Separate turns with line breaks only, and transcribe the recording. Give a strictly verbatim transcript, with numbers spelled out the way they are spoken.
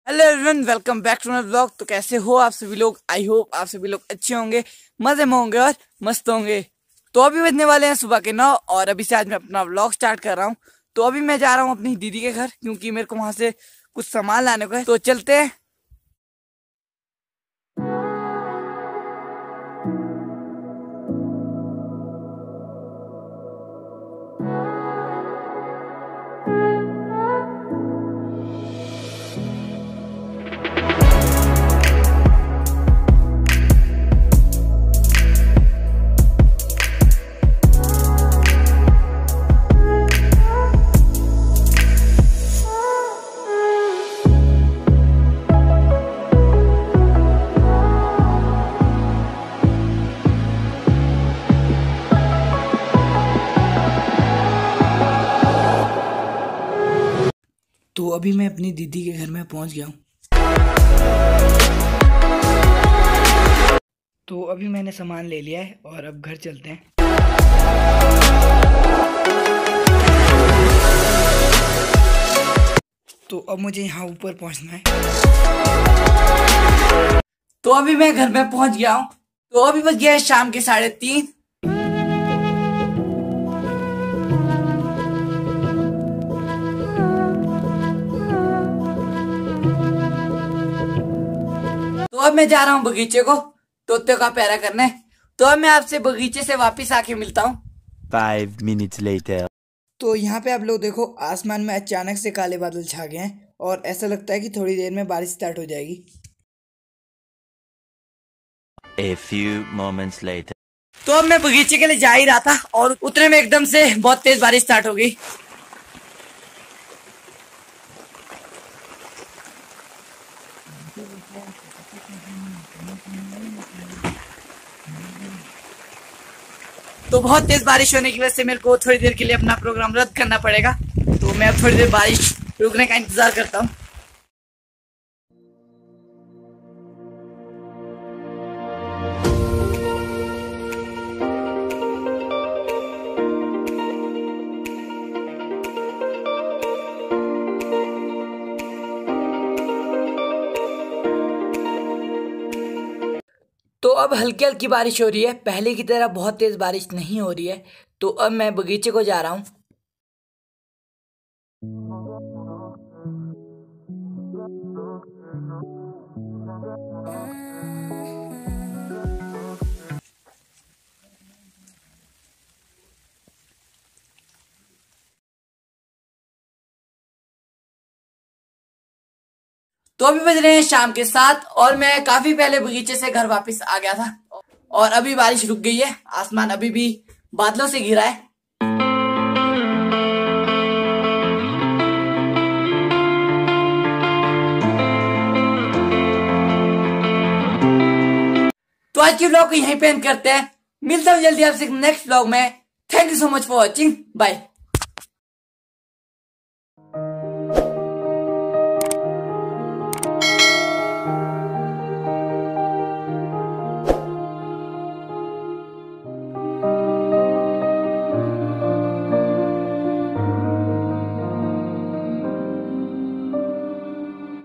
Hello everyone, welcome back to my blog. तो कैसे हो आप सभी लोग? आई होप आप सभी लोग अच्छे होंगे, मजे में होंगे और मस्त होंगे। तो अभी बजने वाले हैं सुबह के नौ और अभी से आज मैं अपना व्लॉग स्टार्ट कर रहा हूँ। तो अभी मैं जा रहा हूँ अपनी दीदी के घर, क्योंकि मेरे को वहां से कुछ सामान लाने को है। तो चलते हैं। तो अभी मैं अपनी दीदी के घर में पहुंच गया हूँ। तो अभी मैंने सामान ले लिया है और अब घर चलते हैं। तो अब मुझे यहाँ ऊपर पहुंचना है। तो अभी मैं घर में पहुंच गया हूँ। तो अभी बज गया है शाम के साढ़े तीन। तो अब मैं जा रहा हूँ बगीचे को तोते का पैरा करने। तो अब मैं आपसे बगीचे से वापस आके मिलता हूँ।
Five minutes later.
तो यहाँ पे आप लोग देखो, आसमान में अचानक से काले बादल छा गए हैं और ऐसा लगता है कि थोड़ी देर में बारिश स्टार्ट हो जाएगी।
A few moments later.
तो अब मैं बगीचे के लिए जा ही रहा था और उतने में एकदम से बहुत तेज बारिश स्टार्ट हो गई। तो बहुत तेज बारिश होने की वजह से मेरे को थोड़ी देर के लिए अपना प्रोग्राम रद्द करना पड़ेगा। तो मैं अब थोड़ी देर बारिश रुकने का इंतजार करता हूँ। तो अब हल्की हल्की बारिश हो रही है, पहले की तरह बहुत तेज बारिश नहीं हो रही है। तो अब मैं बगीचे को जा रहा हूँ। तो अभी बज रहे हैं शाम के सात और मैं काफी पहले बगीचे से घर वापस आ गया था और अभी बारिश रुक गई है। आसमान अभी भी बादलों से घिरा है। तो आज की व्लॉग को यहीं पे एंड करते हैं। मिलता हूँ जल्दी आपसे नेक्स्ट व्लॉग में। Thank you so much for watching. Bye.